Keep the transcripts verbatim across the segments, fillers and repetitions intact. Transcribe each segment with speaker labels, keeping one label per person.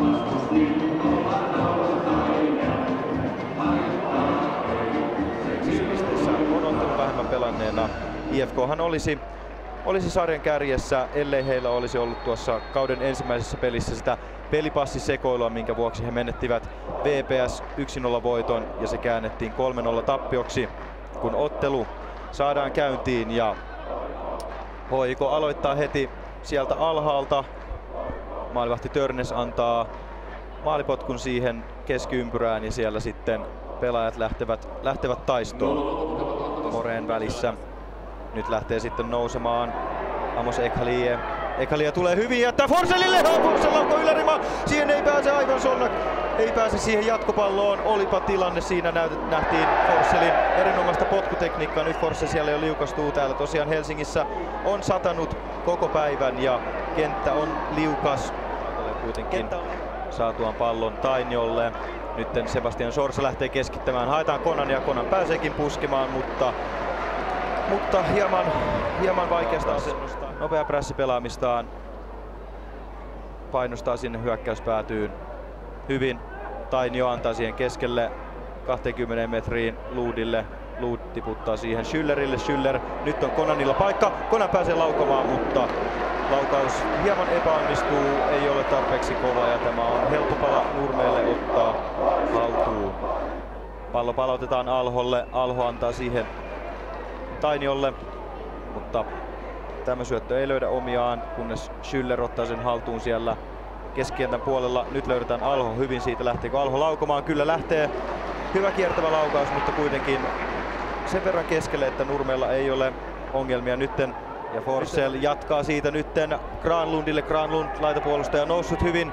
Speaker 1: On ottanut vähemmän pelanneena. I F K:han olisi, olisi sarjan kärjessä, ellei heillä olisi ollut tuossa kauden ensimmäisessä pelissä sitä pelipassisekoilua, minkä vuoksi he menettivät V P S yksi nolla voiton ja se käännettiin kolme nolla tappioksi, kun ottelu saadaan käyntiin. Ja H I K aloittaa heti sieltä alhaalta. Maalivahti Törnes antaa maalipotkun siihen keskiympyrään ja siellä sitten pelaajat lähtevät, lähtevät taistoon Moreen välissä. Nyt lähtee sitten nousemaan Amos Ekhalie. Ekhalie tulee hyvin, jättää Forssellille. Forssell laukoo ylärima. Siihen ei pääse aivan Sonnak. Ei pääse siihen jatkopalloon. Olipa tilanne siinä. Näytet, nähtiin Forssellin erinomaista potkutekniikkaa. Nyt Forssell siellä jo liukastuu. Täällä tosiaan Helsingissä on satanut koko päivän ja kenttä on liukas. Kuitenkin saatuaan pallon Tainiolle. Nyt Sebastian Sorsa lähtee keskittämään. Haetaan Konan ja Konan pääseekin puskemaan, mutta Mutta hieman, hieman vaikeasta asennosta. Nopea prässipelaamistaan. Painostaa sinne hyökkäyspäätyyn hyvin. Tainio antaa siihen keskelle kaksikymmentä metriin Ludille. Lud tiputtaa siihen Schüllerille. Schüller, nyt on Konanilla paikka. Konan pääsee laukomaan, mutta laukaus hieman epäonnistuu. Ei ole tarpeeksi kova ja tämä on helppo pala Nurmeelle ottaa haltuun. Pallo palautetaan Alholle. Alho antaa siihen Tainiolle, mutta tämä syöttö ei löydä omiaan, kunnes Schüller ottaa sen haltuun siellä keskikentän puolella. Nyt löydetään Alho hyvin, siitä lähteekö Alho laukomaan? Kyllä lähtee. Hyvä kiertävä laukaus, mutta kuitenkin sen verran keskelle, että Nurmella ei ole ongelmia nytten. Ja Forssell jatkaa siitä nytten Granlundille. Granlund laitapuolustaja noussut hyvin.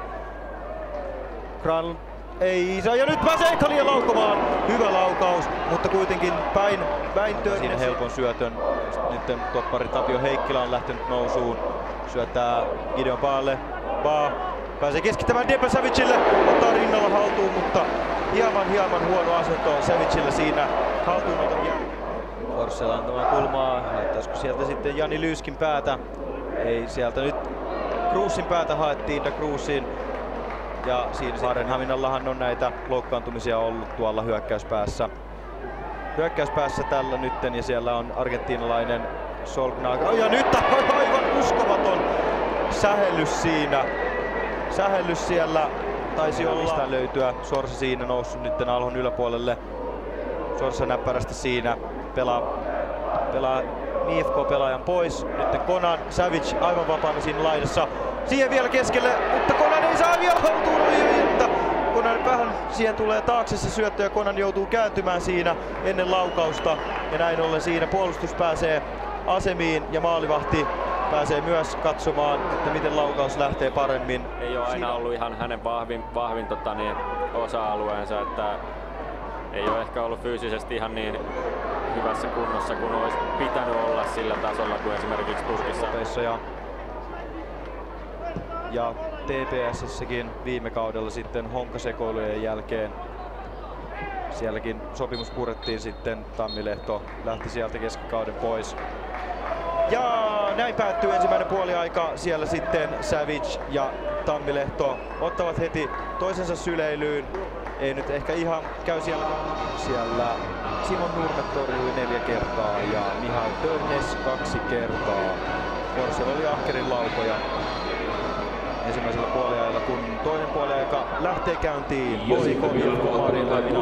Speaker 1: Granlund ei saa, ja nyt pääsee Ekhalie laukomaan. Hyvä laukaus, mutta kuitenkin päin, päin Törnes. Helpon syötön. Nyt toppari Tapio Heikkilä on lähtenyt nousuun. Syöttää Gideon Baalle. Baa pääsee keskittämään Debe Savicille. Ottaa rinnalla haltuun, mutta hieman hieman huono asento Savicille siinä haltuunoton jälkeen. Forssell antamaan kulmaa. Laittaisiko sieltä sitten Jani Lyyskin päätä? Ei sieltä nyt. Kruusin päätä haettiin Da Cruzin. Ja siinä Marenhaminallahan on näitä loukkaantumisia ollut tuolla hyökkäyspäässä. Hyökkäyspäässä tällä nytten ja siellä on argentiinalainen Solknaga. Ja nyt aivan uskomaton sähellys siinä. Sähellys siellä taisi olla. Mistä löytyä. Sorsa siinä noussut nytten Alhon yläpuolelle. Sorsa näppärästi siinä. Pelaa, pelaa I F K-pelaajan pois. Nyt Konan, Savic aivan vapaana siinä laidassa. Siihen vielä keskelle, mutta Konan ei saa vielä haltuun. Että Konan vähän siihen tulee taakse se syöttö ja Konan joutuu kääntymään siinä ennen laukausta. Ja näin ollen siinä puolustus pääsee asemiin ja maalivahti pääsee myös katsomaan, että miten laukaus lähtee paremmin.
Speaker 2: Ei ole aina ollut ihan hänen vahvin, vahvin tota, niin, osa-alueensa, että ei ole ehkä ollut fyysisesti ihan niin hyvässä kunnossa kuin olisi pitänyt olla sillä tasolla kuin esimerkiksi Turkissa.
Speaker 1: Ja, ja T P S:ssäkin viime kaudella sitten honkasekoilujen jälkeen. Sielläkin sopimus purettiin sitten, Tammilehto lähti sieltä keskikauden pois. Ja näin päättyy ensimmäinen puoliaika. Siellä sitten Savic ja Tammilehto ottavat heti toisensa syleilyyn. Ei nyt ehkä ihan käy siellä. Siellä Simon Nurme torjui neljä kertaa ja Mihail Törnes kaksi kertaa. Forssell oli ahkerin laukoja ensimmäisellä puoliajalla, kun toinen puoliaika lähtee käyntiin. H I K Vilko Marinlaivina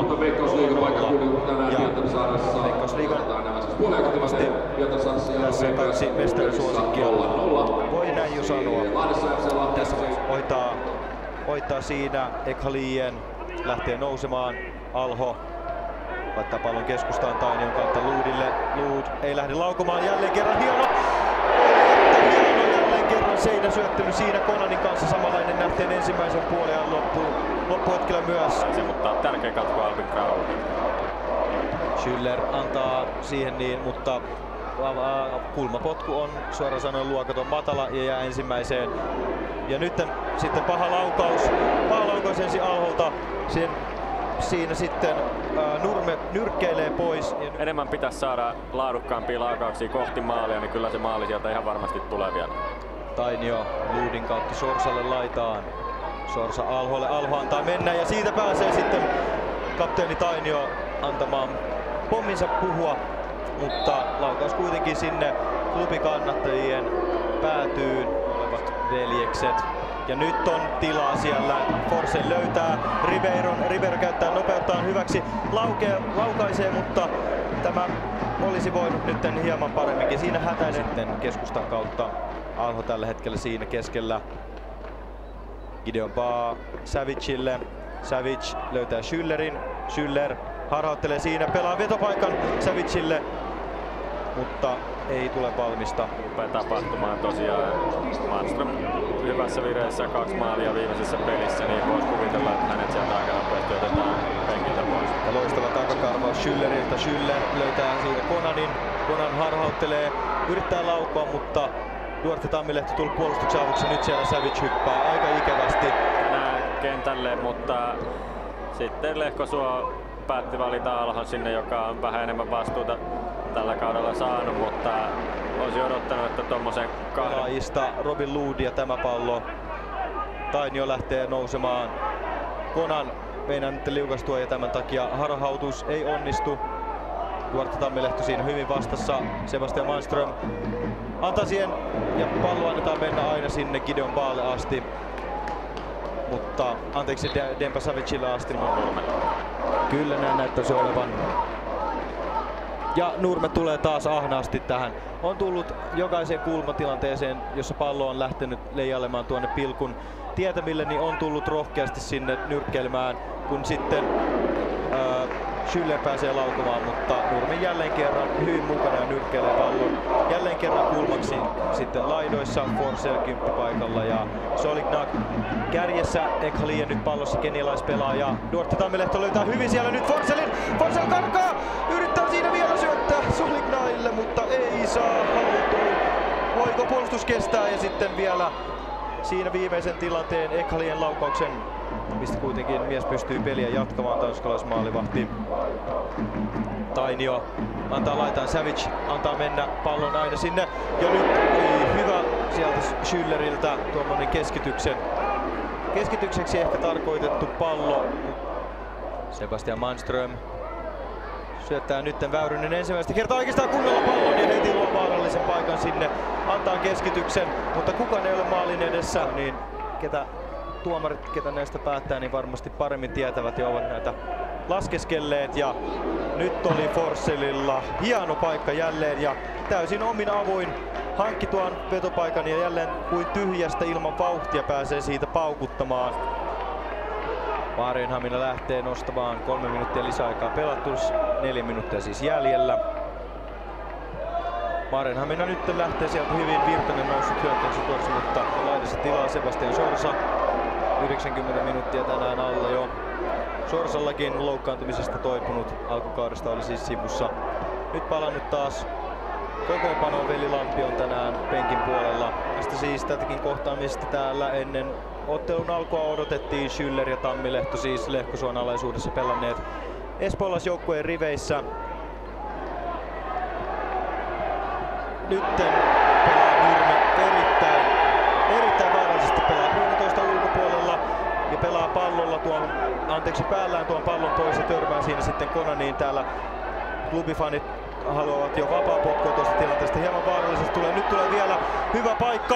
Speaker 1: ja Veikkausliigan varmasti tässä kaksi mestarisuosikkia. Voi näin jo sanoa. Tässä hoitaa, hoitaa siinä Ekhalien. Lähtee nousemaan Alho. Laittaa pallon keskustaan Tainion kautta Ludille. Lud ei lähde laukomaan jälleen kerran. Hieno! Hieno jälleen kerran seinäsyöttely siinä Konanin kanssa. Samanlainen nähteen ensimmäisen puolen loppuun. Loppuhetkellä myös.
Speaker 2: Se, mutta tärkeä katko Albin Grau.
Speaker 1: Schüller antaa siihen niin, mutta kulmapotku on suoraan sanoen luokaton matala ja jää ensimmäiseen. Ja nyt sitten paha laukaus. Paha laukaus ensin Alholta. Siin, siinä sitten ää, Nurme nyrkkeilee pois.
Speaker 2: Enemmän pitäisi saada laadukkaampia laukauksia kohti maalia, niin kyllä se maali sieltä ihan varmasti tulee vielä.
Speaker 1: Tainio Ludin kautta Sorsalle laitaan. Sorsa alholle, Alho antaa mennä ja siitä pääsee sitten kapteeni Tainio antamaan pomminsa puhua, mutta laukaus kuitenkin sinne klubikannattajien päätyyn olevat veljekset. Ja nyt on tilaa siellä, Forsell löytää Ribeiron, Ribeiro käyttää nopeuttaan hyväksi, Lauke, laukaisee, mutta tämä olisi voinut nyt hieman paremminkin. Siinä hätäinen sitten keskustan kautta, Alho tällä hetkellä siinä keskellä. Gideon Baa Savicelle, Savic löytää Schüllerin, Schüller harhauttelee siinä, pelaa vetopaikan Savicelle, mutta ei tule valmista.
Speaker 2: Upea tapahtumaan tosiaan. Manström hyvässä vireessä, kaksi maalia viimeisessä pelissä, niin voisi kuvitella, että hänet sieltä aika nopeasti otetaan penkiltä pois.
Speaker 1: Ja loistava takakarvaus Schülleriltä, Schüller löytää siinä Konanin, Konan harhauttelee, yrittää laukoa, mutta Duarte Tammilehto tullut puolustuksen avuksi, nyt siellä Savic hyppää aika ikävästi
Speaker 2: tänään kentälle, mutta sitten Lehkosuo päätti valita Alhon sinne, joka on vähän enemmän vastuuta tällä kaudella saanut, mutta olisi odottanut, että tommosen kahden...
Speaker 1: Pelaajista Robin Lood ja tämä pallo. Tainio lähtee nousemaan. Konan meinaa nyt liukastua ja tämän takia harhautus ei onnistu. Duarte Tammilehto siinä hyvin vastassa. Sebastian Manström antaa siihen ja pallo annetaan mennä aina sinne Gideon Baalle asti. Mutta anteeksi Demba Savicille asti. Kyllä näin näyttäisi olevan. Ja Nurme tulee taas ahnaasti tähän. On tullut jokaiseen kulmatilanteeseen, jossa pallo on lähtenyt leijailemaan tuonne pilkun tietämille, niin on tullut rohkeasti sinne nyrkkeilemään, kun sitten äh, Schüller pääsee laukomaan, mutta Nurme jälleen kerran hyvin mukana ja nyrkkeilee pallon. Jälleen kerran kulmaksi sitten laidoissa, Forsell kymppipaikalla ja Solignac kärjessä. Ekhalien nyt pallossa kenialaispelaaja. Duarte Tammilehto löytää hyvin siellä nyt Forsellin. Forsell karkaa! Yrittää siinä vielä syöttää Solignacille, mutta ei saa haltuun. Voiko puolustus kestää ja sitten vielä siinä viimeisen tilanteen Ekhalien laukauksen, mistä kuitenkin mies pystyy peliä jatkamaan, tanskalaismaalivahti Tainio antaa laitaan, Savic antaa mennä pallon aina sinne ja nyt ei hyvä sieltä Schülleriltä tuommoinen keskityksen keskitykseksi ehkä tarkoitettu pallo. Sebastian Manström syöttää nytten Väyrynen ensimmäistä kertaa oikeastaan kunnolla pallon ja heti luo vaarallisen paikan sinne, antaa keskityksen, mutta kukaan ei ole maalin edessä, niin ketä tuomarit, ketä näistä päättää, niin varmasti paremmin tietävät ja ovat näitä laskeskelleet. Ja nyt oli Forsellilla hieno paikka jälleen ja täysin omin avuin hankki tuon vetopaikan ja jälleen kuin tyhjästä ilman vauhtia pääsee siitä paukuttamaan. Maarienhamina lähtee nostamaan kolme minuuttia lisäaikaa pelattu, neljä minuuttia siis jäljellä. Maarienhamina nyt lähtee sieltä hyvin, Virtanen noussut hyökkäyksen tuossa, mutta laidassa tilaa Sebastian Sorsa. yhdeksänkymmentä minuuttia tänään alla jo. Sorsallakin loukkaantumisesta toipunut, alkukaudesta oli siis sivussa. Nyt palannut taas kokoonpanoon, Veli Lampi on tänään penkin puolella. Tästä siis tätäkin kohtaamista täällä ennen ottelun alkua odotettiin. Schüller ja Tammilehto siis Lehkosuon alaisuudessa pelanneet espoolaisjoukkueen riveissä. Nytten pelaa Nurme erittäin, erittäin vaarallisesti, pelaa kuusitoista ulkopuolella ja pelaa pallolla tuon, anteeksi päällään tuon pallon pois ja törmää siinä sitten Konaniin. Täällä klubifanit haluavat jo vapaapotkua tuosta tilanteesta, hieman vaarallisesti tulee, nyt tulee vielä hyvä paikka.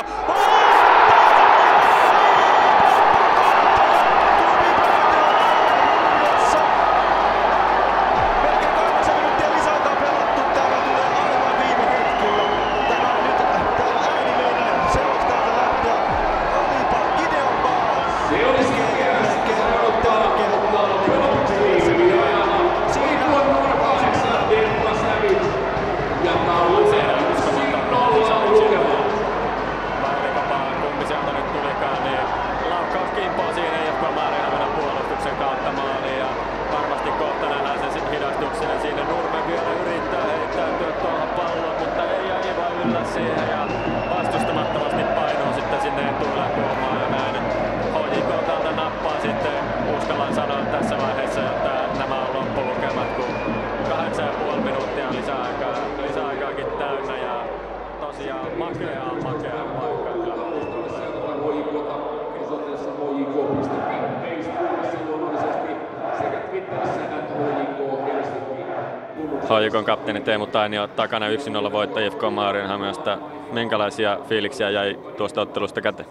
Speaker 2: H J K:n kapteeni Teemu Tainio takana yksi nolla voitto I F K Maarianhaminasta. Minkälaisia fiiliksiä jäi tuosta ottelusta käteen?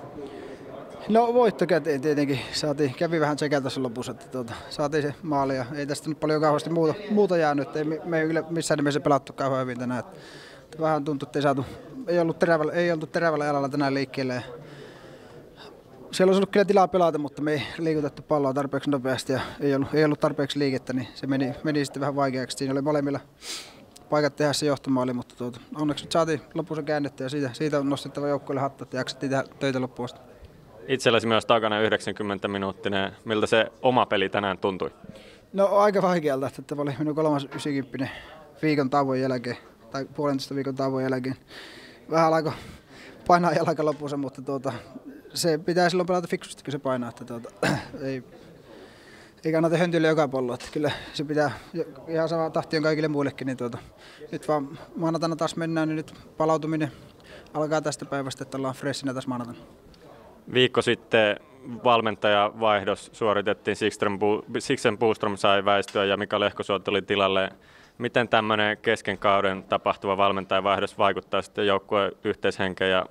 Speaker 3: No voitto käteen tietenkin. Saatiin, kävi vähän sekä tässä lopussa, että tuota, saatiin se maali ja ei tästä nyt paljon kauheasti muuta, muuta jäänyt. Ei, me ei kyllä missään nimessä pelattu kauhean hyvin tänään. Että, että vähän tuntui, että ei, saatu, ei, ollut terävällä, ei oltu terävällä jalalla tänään liikkeelle. Ja siellä olisi ollut kyllä tilaa pelata, mutta me ei liikutettu palloa tarpeeksi nopeasti ja ei ollut, ei ollut tarpeeksi liikettä, niin se meni, meni sitten vähän vaikeaksi. Siinä oli molemmilla paikat tehdä se johtomaali, mutta tuota, onneksi nyt saatiin lopussa käännetty ja siitä, siitä on nostettava joukkueelle hattu, että jaksettiin tehdä töitä loppuun asti.
Speaker 2: Itselläsi myös takana yhdeksänkymmentä minuuttinen. Miltä se oma peli tänään tuntui?
Speaker 3: No aika vaikealta, että oli minun kolmas yhdeksänkymmentä viikon tauon jälkeen, tai puolentoista viikon tauon jälkeen. Vähän alkoi painaa jalka lopussa, mutta tuota, se pitää silloin pelata fiksusti, kun se painaa. Että tuota, ei, ei kannata höntyillä joka pallo. Että kyllä se pitää ihan sama tahti on kaikille muillekin. Niin tuota, nyt vaan maanantaina taas mennään, niin nyt palautuminen alkaa tästä päivästä, että ollaan freshinä tässä maanantaina.
Speaker 2: Viikko sitten valmentajavaihdos suoritettiin, Sixten Boström sai väistyä ja Mika Lehkosuo tuli tilalle. Miten tämmöinen kesken kauden tapahtuva valmentajavaihdos vaikuttaa sitten joukkueen yhteishenkeen? Ja...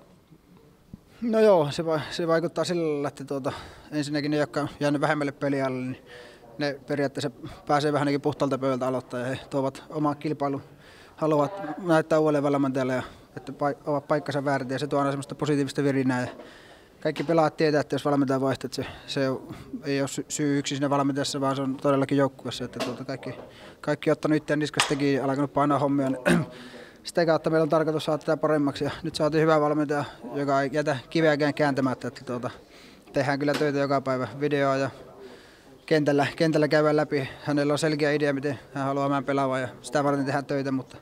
Speaker 3: No joo, se, va- se vaikuttaa sillä lailla, että tuota, ensinnäkin ne, jotka on jäänyt vähemmälle pelialle, niin ne periaatteessa pääsee vähän niin puhtaalta pöydältä aloittaa ja he tuovat oman kilpailun, haluavat näyttää uudelle valmentajalle, ja, että pa- ovat paikkansa väärin ja se tuo aina semmoista positiivista virinää. Ja kaikki pelaajat tietää, että jos valmentaja vaihtaa, että se, se ei ole syy yksin siinä valmentajassa, vaan se on todellakin joukkueessa. Että tuota kaikki, kaikki on ottanut itseään niskastakin ja alkanut painaa hommia. Niin sitä kautta meillä on tarkoitus saada tätä paremmaksi. Ja nyt saatiin hyvä valmentaja, joka ei jätä kiveäkään kääntämättä. Että tuota, tehdään kyllä töitä joka päivä, videoa ja kentällä, kentällä käydään läpi. Hänellä on selkeä idea, miten hän haluaa meidän pelaavan ja sitä varten tehdään töitä. Mutta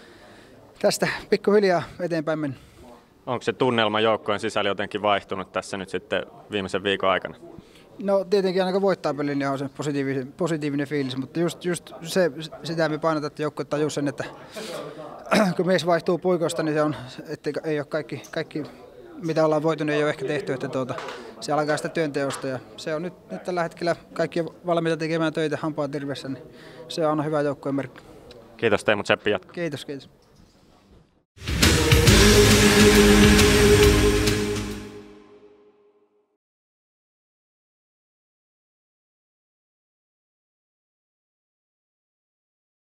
Speaker 3: tästä pikkuhiljaa eteenpäin mennään.
Speaker 2: Onko se tunnelma joukkojen sisällä jotenkin vaihtunut tässä nyt sitten viimeisen viikon aikana?
Speaker 3: No tietenkin aina kun voittaa pelin, niin on se positiivinen, positiivinen fiilis, mutta just, just se, sitä me painotaan, että joukkue tajuu sen, että kun mies vaihtuu puikosta, niin se on, että ei ole kaikki, kaikki mitä ollaan voitu, niin ei ole ehkä tehty, että tuota, se alkaa sitä työnteosta ja se on nyt, nyt tällä hetkellä kaikki valmiita tekemään töitä hampaa tirvessä, niin se on aina hyvä joukkueen merkki.
Speaker 2: Kiitos Teemu, tseppi jatko.
Speaker 3: Kiitos, kiitos.
Speaker 4: Thank you.